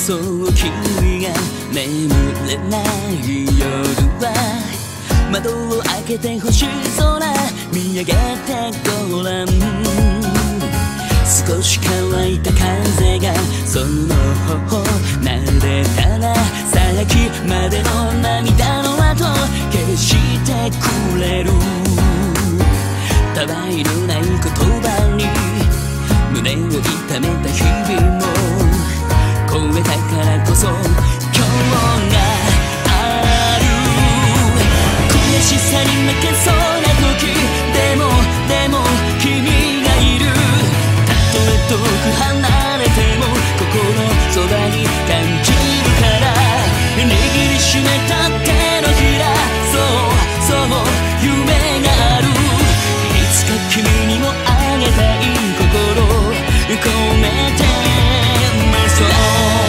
そう君が眠れない夜は窓を開けて星空見上げてごらん。少し乾いた風がその頬撫でたらさっきまでの涙の跡消してくれる。たわいのない言葉に胸を痛めた日々も超えたからこそ今日がある。悔しさに負けそうな時でも君がいる。たとえ遠く離れても心そばに感じるから握りしめた手のひらそう夢がある。いつか君にもあげたい心込めてそう。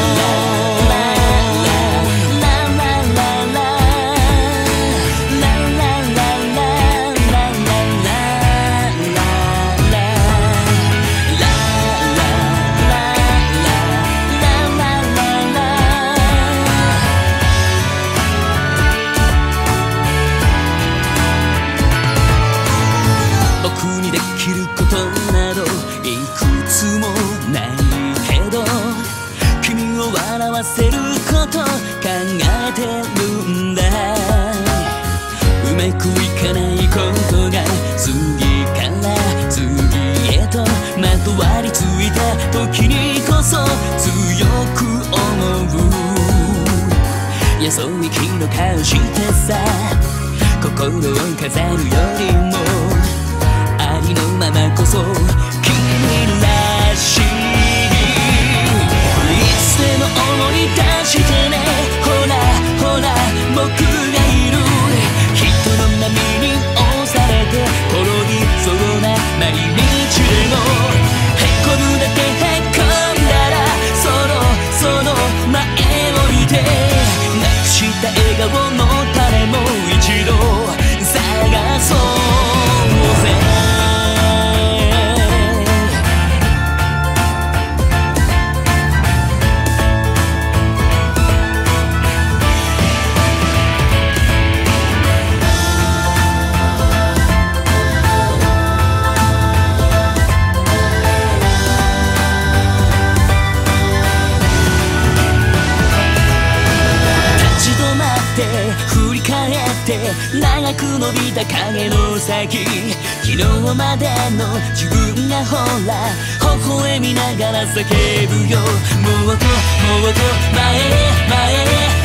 せること考えてるんだ。うまくいかないことが次から次へとまとわりついた時にこそ強く思う。よそ行きの顔してさ心を飾るよりもありのままこそ君らしい。いつでも思い出してね。ほら僕がいる。人の波に押されて転びそうな毎日でもへこむだけへこんだらその前を見てなくした笑顔の種も一度探そうぜ。振り返って長く伸びた影の先昨日までの自分がほら微笑みながら叫ぶよ。もっと前へ